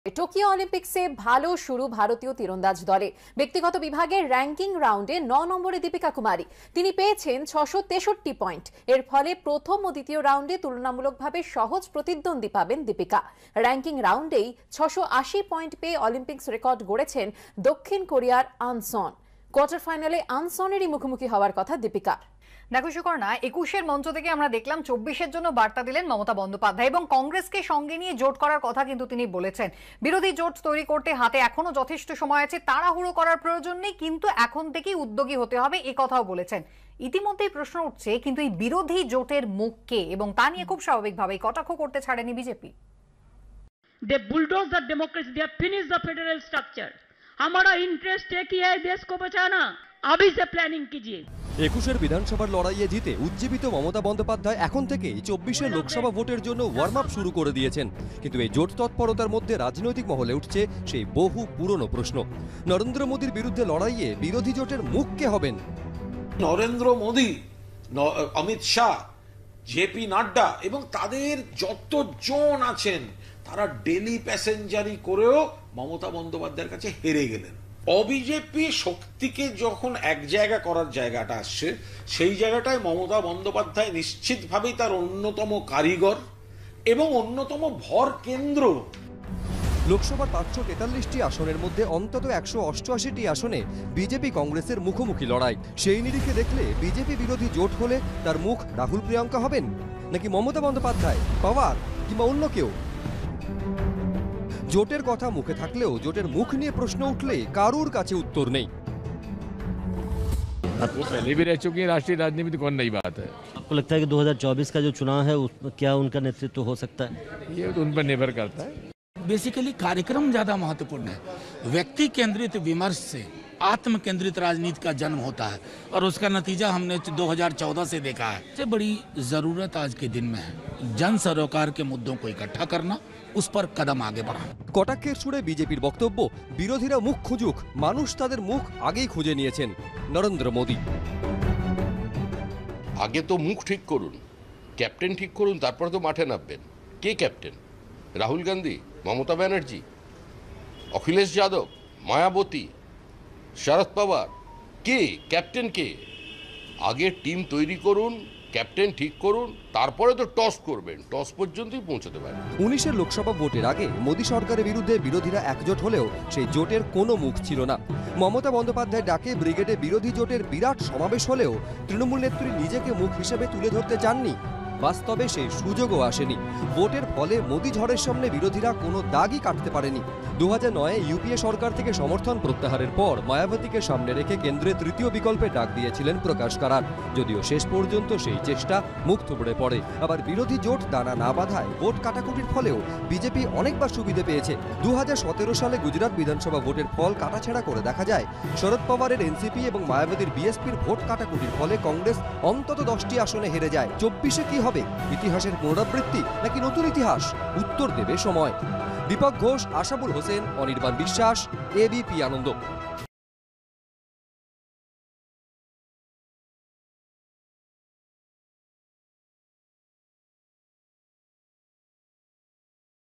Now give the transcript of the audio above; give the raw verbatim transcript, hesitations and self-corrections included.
Tokyo অলিম্পিক্সে ভালো শুরু ভারতীয় তীরন্দাজ দলে। ব্যক্তিগত বিভাগের র্যাঙ্কিং রাউন্ডে ন নম্বরে দীপিকা কুমারী, তিনি পেয়েছেন ছশো তেষট্টি পয়েন্ট। এর ফলে প্রথম ও দ্বিতীয় রাউন্ডে তুলনামূলকভাবে সহজ প্রতিদ্বন্দ্বী পাবেন দীপিকা। র্যাঙ্কিং রাউন্ডেই ছশো আশি পয়েন্ট পেয়ে অলিম্পিক্স রেকর্ড গড়েছেন দক্ষিণ কোরিয়ার আনসন। কোয়ার্টার ফাইনালে আনসনেরই মুখোমুখি হওয়ার কথা দীপিকা। দেখো সুকর্ণা, একুশের মঞ্চ থেকে আমরা দেখলাম চব্বিশের জন্য বার্তা দিলেন মমতা বন্দ্যোপাধ্যায় এবং কংগ্রেসকে সঙ্গে নিয়ে জোট করার কথা কিন্তু তিনি বলেছেন। বিরোধী জোট তৈরি করতে হাতে এখনো যথেষ্ট সময় আছে, তাড়াহুড়ো করার প্রয়োজন নেই, কিন্তু এখন থেকেই উদ্যোগী হতে হবে, এ কথাও বলেছেন। ইতিমধ্যেই প্রশ্ন উঠছে, কিন্তু এই বিরোধী জোটের মুখ কে, এবং তা নিয়ে খুব স্বাভাবিকভাবেই কটাক্ষ করতে ছাড়েনি BJP. They bulldoze the democracy, they have finished the federal structure. हमारा इंटरेस्ट एक ही है, देश को बचाना। अभी से प्लानिंग कीजिए। একুশের বিধানসভার লড়াইয়ে জিতে উজ্জীবিত মমতা বন্দ্যোপাধ্যায় এখন থেকেই চব্বিশের লোকসভা ভোটের জন্য ওয়ার্ম আপ শুরু করে দিয়েছেন। কিন্তু এই জোট তৎপরতার মধ্যে রাজনৈতিক মহলে উঠছে সেই বহু পুরনো প্রশ্ন। নরেন্দ্র মোদীর বিরুদ্ধে লড়াইয়ে বিরোধী জোটের মুখ কে হবেন? নরেন্দ্র মোদী, অমিত শাহ, জেপি নাড্ডা এবং তাদের যত জন আছেন, তারা ডেলি প্যাসেঞ্জারি করেও মমতা বন্দ্যোপাধ্যায়ের কাছে হেরে গেলেন। অবিজেপি শক্তিকে যখন এক জায়গা করার জায়গাটা আসছে, সেই জায়গাটায় মমতা বন্দ্যোপাধ্যায় নিশ্চিতভাবেই তার অন্যতম কারিগর এবং অন্যতম ভর কেন্দ্র। লোকসভার পাঁচশো তেতাল্লিশটি আসনের মধ্যে অন্তত একশো অষ্টআশিটি আসনে বিজেপি কংগ্রেসের মুখোমুখি লড়াই। সেই নিরিখে দেখলে বিজেপি বিরোধী জোট হলে তার মুখ রাহুল প্রিয়াঙ্কা হবেন, নাকি মমতা বন্দ্যোপাধ্যায়, পাওয়ার কিংবা অন্য কেউ? জোটের কথা মুখে থাকলেও জোটের মুখ নিয়ে প্রশ্ন উঠলে কারুর কাছে উত্তর নেই। वो पहले भी रह चुकी है, राष्ट्रीय राजनीति कौन नई बात है। आपको लगता है कि दो हज़ार चौबीस का जो चुनाव है उसमें क्या उनका नेतृत्व हो सकता है? ये तो उन पर निर्भर करता है। बेसिकली कार्यक्रम ज्यादा महत्वपूर्ण है। व्यक्ति केंद्रित विमर्श से आत्म केंद्रित राजनीति का जन्म होता है, और उसका नतीजा हमने दो हज़ार चौदह से देखा है। सबसे बड़ी जरूरत आज के दिन में है जन सरोकार के मुद्दों को इकट्ठा करना, उस पर कदम आगे बढ़ाना। কটাক্ষের সুরে বিজেপির বক্তব্য, বিরোধীরা মুখ খুঁজুক, মানুষ তাদের মুখ আগেই খুঁজে নিয়েছেন নরেন্দ্র মোদী। আগে তো মুখ ঠিক করুন, ক্যাপ্টেন ঠিক করুন, তারপরে তো মাঠে নামবেন। কে ক্যাপ্টেন? রাহুল গান্ধী, মমতা ব্যানার্জি, অখিলেশ যাদব, মায়াবতী, শরদ পাওয়ার? কে ক্যাপ্টেন? কে? আগে টিম তৈরি করুন, ক্যাপ্টেন ঠিক করুন, তারপরে তো টস করবেন। টস পর্যন্তই পৌঁছতে পারেন। উনিশের লোকসভা ভোটের আগে মোদী সরকারের বিরুদ্ধে বিরোধীরা একজোট হলেও সেই জোটের কোনো মুখ ছিল না। মমতা বন্দ্যোপাধ্যায় ডাকে ব্রিগেডে বিরোধী জোটের বিরাট সমাবেশ হলেও তৃণমূল নেত্রী নিজেকে মুখ হিসেবে তুলে ধরতে চাননি। বাস্তবে সেই সুযোগও আসেনি। ভোটের ফলে মোদী ঝড়ের সামনে বিরোধীরা কোনো দাগই কাটতে পারেনি। দু হাজার নয়ে ইউপিএ সরকার থেকে সমর্থন প্রত্যাহারের পর মায়াবতীকে সামনে রেখে কেন্দ্রে তৃতীয় বিকল্পে ডাক দিয়েছিলেন প্রকাশ কারাট, যদিও শেষ পর্যন্ত সেই চেষ্টা মুখ থুবড়ে পড়ে। আবার বিরোধী জোট দানা না বাঁধায় ভোট কাটাকুটির ফলেও বিজেপি অনেকবার সুবিধে পেয়েছে। দু হাজার সতেরো সালে গুজরাট বিধানসভা ভোটের ফল কাটাছেড়া করে দেখা যায় শরদ পাওয়ারের এনসিপি এবং মায়াবতীর বিএসপির ভোট কাটাকুটির ফলে কংগ্রেস অন্তত দশটি আসনে হেরে যায়। চব্বিশে কি হবে? ইতিহাসের পুনরাবৃত্তি নাকি নতুন ইতিহাস? উত্তর দেবে সময়। দীপক ঘোষ, আশাবুল হোসেন, অনির্বাণ বিশ্বাস, এবিপি আনন্দ।